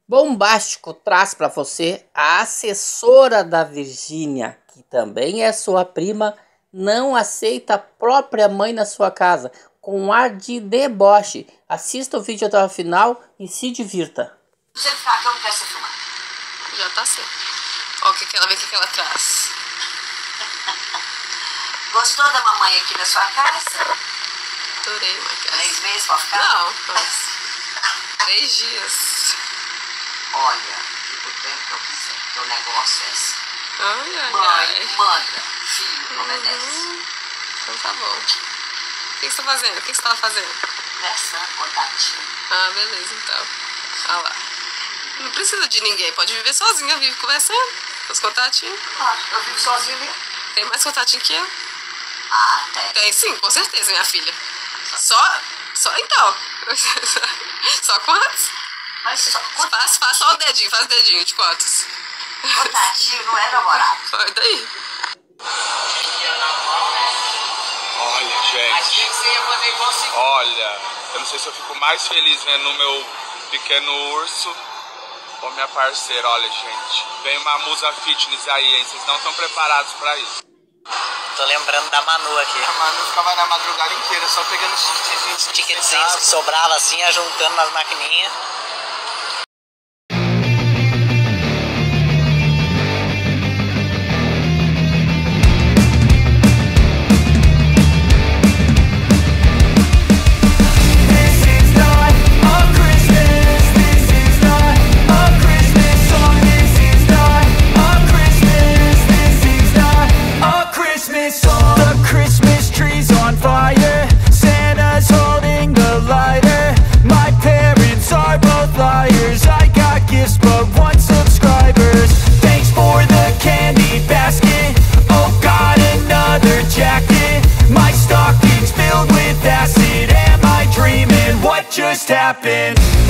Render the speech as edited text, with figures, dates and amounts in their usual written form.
Bombástico traz para você a assessora da Virgínia, que também é sua prima, não aceita a própria mãe na sua casa, com um ar de deboche. Assista o vídeo até o final e se divirta. Você ficar que eu não quero ser filmada. Já tá certo. Ó, ela vê o que ela traz. Gostou da mamãe aqui na sua casa? Adorei, Matheus. 3 meses pra ficar? Não, mas 3 dias. Olha, fica o tempo que eu quiser, porque o negócio é esse. Ai, Mãe, manda, filho, obedece. Então tá bom. O que você tá fazendo? O que você tava fazendo? Conversando, contatinho. Ah, beleza, então. Ah lá. Não precisa de ninguém, pode viver sozinha, vive conversando com os contatinhos. Ah, eu vivo sozinho mesmo. Tem mais contatinho que eu? Ah, tem. Tem sim, com certeza, minha filha. Só então. Só quantos? Mas só Faz só o dedinho, faz o dedinho de quantos? contatinho não é namorado. Olha daí. Olha, gente, olha, eu não sei se eu fico mais feliz vendo o meu pequeno urso ou minha parceira. Olha, gente, vem uma musa fitness aí, hein? Vocês não estão preparados pra isso. Tô lembrando da Manu aqui. A Manu ficava na madrugada inteira só pegando os Ticketzinhos que sobrava assim, juntando nas maquininhas. Just happened.